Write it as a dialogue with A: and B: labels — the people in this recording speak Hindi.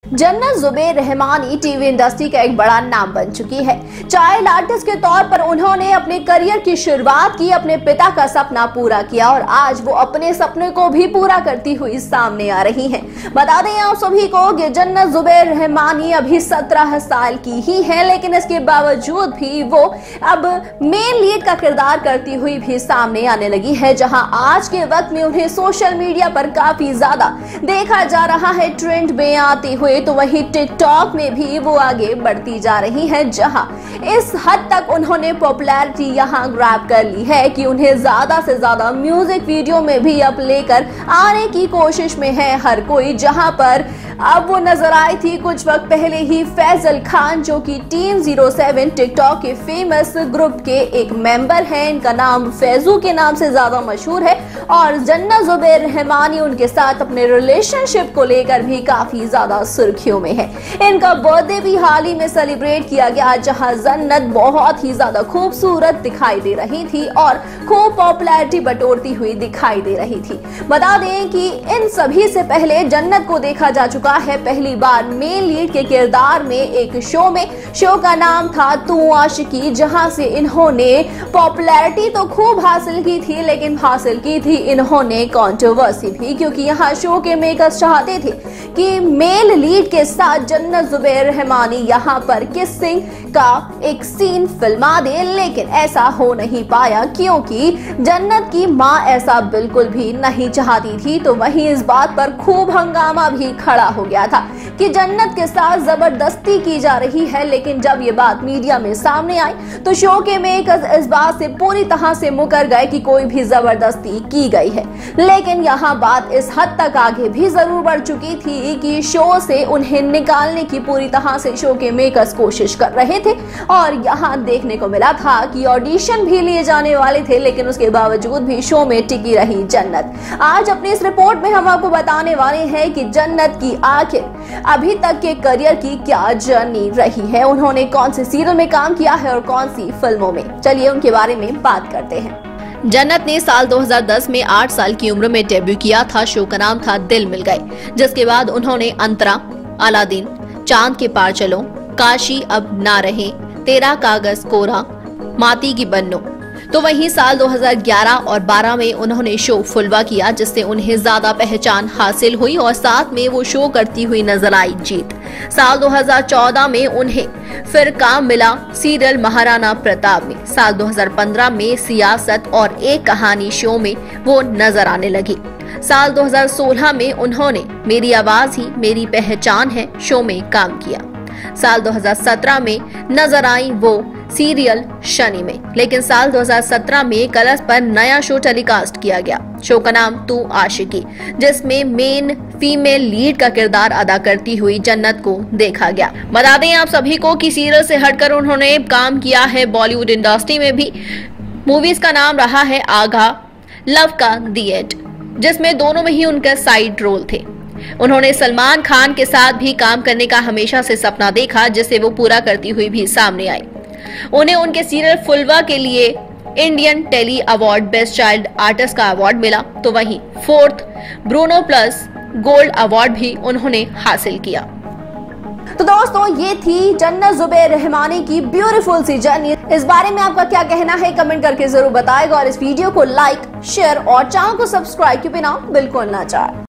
A: जन्नत जुबैर रहमानी टीवी इंडस्ट्री का एक बड़ा नाम बन चुकी है। चाइल्ड आर्टिस्ट के तौर पर उन्होंने अपने करियर की शुरुआत की, अपने पिता का सपना पूरा किया और आज वो अपने सपने को भी पूरा करती हुई सामने आ रही हैं। बता दें आप सभी को कि जन्नत जुबैर रहमानी अभी 17 साल की ही है, लेकिन इसके बावजूद भी वो अब मेन लीड का किरदार करती हुई भी सामने आने लगी है, जहां आज के वक्त में उन्हें सोशल मीडिया पर काफी ज्यादा देखा जा रहा है ट्रेंड में आते हुए। तो वही टिकटॉक में भी वो आगे बढ़ती जा रही है, जहां इस हद तक उन्होंने पॉपुलैरिटी यहां ग्रैब कर ली है कि उन्हें ज्यादा से ज्यादा म्यूजिक वीडियो में भी अब लेकर आने की कोशिश में है हर कोई। जहां पर अब वो नजर आई थी कुछ वक्त पहले ही फैजल खान, जो कि टीम 07 टिकटॉक के फेमस ग्रुप के एक मेंबर हैं। इनका नाम फैजू के नाम से ज्यादा मशहूर है और जन्नत जुबैर रहमानी उनके साथ अपने रिलेशनशिप को लेकर भी काफी ज्यादा सुर्खियों में है। इनका बर्थडे भी हाल ही में सेलिब्रेट किया गया, जहां जन्नत बहुत ही ज्यादा खूबसूरत दिखाई दे रही थी और खूब पॉपुलैरिटी बटोरती हुई दिखाई दे रही थी। बता दें कि इन सभी से पहले जन्नत को देखा जा चुका है पहली बार मेन लीड के किरदार में एक शो में। शो का नाम था तू आशिकी, जहां से इन्होंने पॉपुलैरिटी तो खूब हासिल की थी, लेकिन हासिल की थी इन्होंने कंट्रोवर्सी भी, क्योंकि यहाँ शो के मेकर्स चाहते थे कि मेल लीड के साथ जन्नत जुबैर रहमानी यहाँ पर किसिंग का एक सीन फिल्मा दे, लेकिन ऐसा हो नहीं पाया क्योंकि जन्नत की मां ऐसा बिल्कुल भी नहीं चाहती थी। तो वहीं इस बात पर खूब हंगामा भी खड़ा हो गया था कि जन्नत के साथ जबरदस्ती की जा रही है, लेकिन जब ये बात मीडिया में सामने आई तो शो के मेकर्स इस बात से पूरी तरह से मुकर गए कि कोई भी जबरदस्ती की गई है। लेकिन यहाँ बात इस हद तक आगे भी जरूर बढ़ चुकी थी कि शो से उन्हें निकालने की पूरी तरह से शो के मेकर्स कोशिश कर रहे थे और यहाँ देखने को मिला था कि ऑडिशन भी लिए जाने वाले थे, लेकिन उसके बावजूद भी शो में टिकी रही जन्नत। आज अपनी इस रिपोर्ट में हम आपको बताने वाले हैं कि जन्नत की आखिर अभी तक के करियर की क्या जर्नी रही है, उन्होंने कौन से सीरियल में काम किया है और कौन सी फिल्मों में। चलिए उनके बारे में बात करते हैं। जन्नत ने साल 2010 में 8 साल की उम्र में डेब्यू किया था। शो का नाम था दिल मिल गए, जिसके बाद उन्होंने अंतरा, अलादीन, चांद के पार चलो, काशी अब ना रहे, तेरा कागज कोरा, माती की बन्नो। तो वहीं साल 2011 और 12 में उन्होंने शो फुलवा किया, जिससे उन्हें ज्यादा पहचान हासिल हुई और साथ में वो शो करती हुई नजर आई जीत। साल 2014 में उन्हें फिर काम मिला सीरियल महाराणा प्रताप में। साल 2015 में सियासत और एक कहानी शो में वो नजर आने लगी। साल 2016 में उन्होंने मेरी आवाज ही मेरी पहचान है शो में काम किया। साल 2017 में नजर आई वो सीरियल शनि में, लेकिन साल 2017 में कलर्स पर नया शो टेलीकास्ट किया गया। शो का नाम तू आशिकी, जिसमें मेन फीमेल लीड का किरदार अदा करती हुई जन्नत को देखा गया। बता दें आप सभी को कि सीरियल से हटकर उन्होंने काम किया है बॉलीवुड इंडस्ट्री में भी। मूवीज का नाम रहा है आगा, लव का दी एंड, जिसमें दोनों में ही उनका साइड रोल थे। उन्होंने सलमान खान के साथ भी काम करने का हमेशा से सपना देखा, जिसे वो पूरा करती हुई भी सामने आई। उन्हें उनके सीरियल फुलवा के लिए Indian Telly award best child artist का अवार्ड मिला। तो वहीं 4th Bruno plus gold award भी उन्होंने हासिल किया। तो दोस्तों, ये थी जन्नत जुबैर रहमानी की ब्यूटीफुल सी जर्नी। इस बारे में आपका क्या कहना है कमेंट करके जरूर बताएगा और इस वीडियो को लाइक, शेयर और चैनल को सब्सक्राइब के बिना बिल्कुल ना जाए।